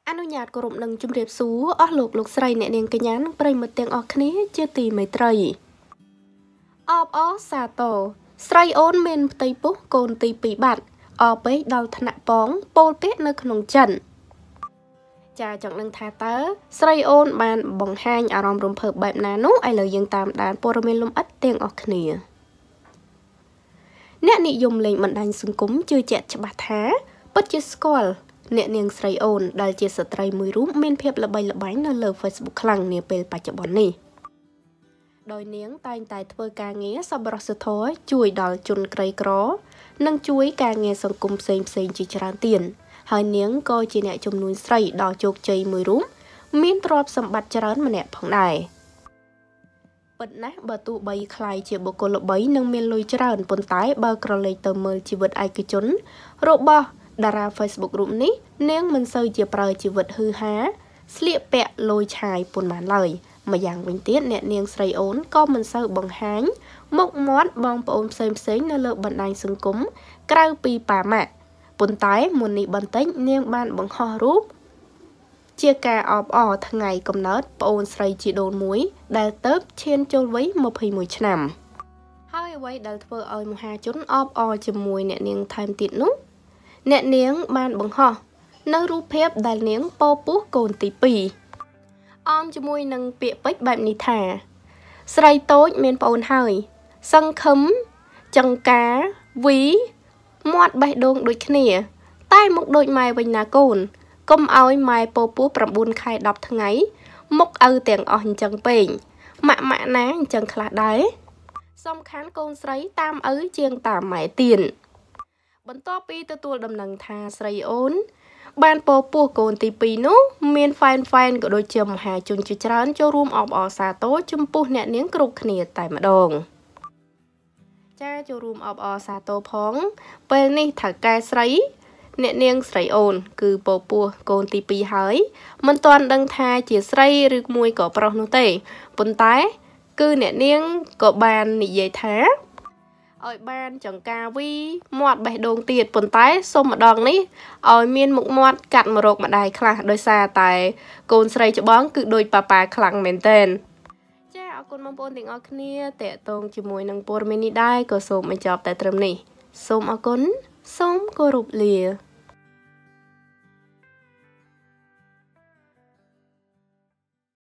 អនុញ្ញាតគោរពនឹងជំរាបសួរអស់លោកស្រីអ្នកនាងកញ្ញានិងប្រិយមិត្តទាំងអស់គ្នាជាទីមេត្រីអបអសាទរស្រីអូនមានផ្ទៃពោះកូនទី2បាត់អពេកដល់ថ្នាក់ប៉ងពោលពាក្យនៅក្នុងចិនចាចង់នឹងថាតើស្រីអូនបានបង្ហាញអារម្មណ៍រំភើបបែបណានោះឥឡូវយើងតាមដានព័ត៌មានលម្អិតទាំងអស់គ្នាអ្នកនិយមលេងបណ្ដាញសង្គមជឿជាក់ច្បាស់ថាពិតជាស្គាល់អ្នកនាងស្រីអូនដែលជាស្ត្រីមួយរូបមានភាពល្បីល្បាញនៅលើ Facebook ខ្លាំងនាពេលបច្ចុប្បន្ននេះដោយនាងតែងតែធ្វើការងារសប្បុរសធម៌ជួយដល់ជនក្រីក្រនិងជួយការងារសង្គមផ្សេងជាច្រើនទៀតហើយនាងក៏ជាអ្នកជំនួញស្រីដ៏ជោគជ័យមួយរូបមានទ្រព្យសម្បត្តិច្រើនម្នាក់ផងដែរពិតណាស់បើទោះបីខ្លាយជាបុគ្គលល្បីនិងមានលុយច្រើនប៉ុន្តែបើក្រឡេកទៅមើលជីវិតឯកជនរបស់តារា Facebook រូបនេះនាងមិនសូវជាប្រើជីវិតហឺហាស្លៀកពាក់លយឆាយប៉ុន្មានឡើយម្យ៉ាងវិញទៀតអ្នកនាងស្រីអូនក៏មិនសូវបង្ហាញមុខមាត់បងប្អូនផ្សេងនៅលើបណ្ដាញសង្គមក្រៅពីប៉ាម៉ាក់ប៉ុន្តែមុននេះបន្តិចនាងបានបង្ហោះរូបជាការអបអរថ្ងៃកំណើតប្អូនស្រីជីដូនមួយដែលទៅឈានចូលវ័យ21ឆ្នាំហើយអ្វីដែលធ្វើឲ្យមហាជនអបអរជាមួយអ្នកនាងថែមទៀតនោះអ្នកនាងបានបង្ហោះនៅរូបភាពដែលនាងពោពោះកូនទី2អមជាមួយនឹងពាក្យពេចន៍បែបនេះថាស្រីតូចមានប្អូនហើយសង្ឃឹមចង្ការវីមាត់បេះដូងដូចគ្នាតែមុខដូចម៉ែវិញណាកូនកុំឲ្យម៉ែពោពោះ9ខែ10ថ្ងៃមុខឪទាំងអស់អញ្ចឹងពេកម៉ាក់ណាអញ្ចឹងខ្លះដែរសំខាន់កូនស្រីតាមឪជាងតាមម៉ែទៀតបន្ទាប់ពីទទួលដំណឹងថាស្រីអូនបានពោពោះកូនទី2នោះមានហ្វែនក៏ដូចជាមហាជនជាច្រើនចូលរួមអបអរសាទរចំពោះអ្នកនាងគ្រប់គ្នាតែម្ដងចាចូលរួមអបអរសាទរផងពេលនេះថៅកែស្រីអ្នកនាងស្រីអូនគឺពោពោះកូនទី2ហើយមិនទាន់ដឹងថាជាស្រីឬមួយក៏ប្រុសនោះទេប៉ុន្តែគឺអ្នកនាងក៏បាននិយាយថាឲ្យបានចង្ការវីមាត់បេះដូងទៀតប៉ុន្តែសុំម្ដងនេះឲ្យមានមុខមាត់កាត់មករកម្ដាយខ្លះដោយសារតែកូនស្រីច្បងគឺដូចប៉ាប៉ាខ្លាំងមែនទែនចាអរគុណបងប្អូនទាំងអស់គ្នាតេតងជាមួយនឹងព័ត៌មាននេះដែរក៏សូមបញ្ចប់តែត្រឹមនេះសូមអរគុណសូមគោរពលា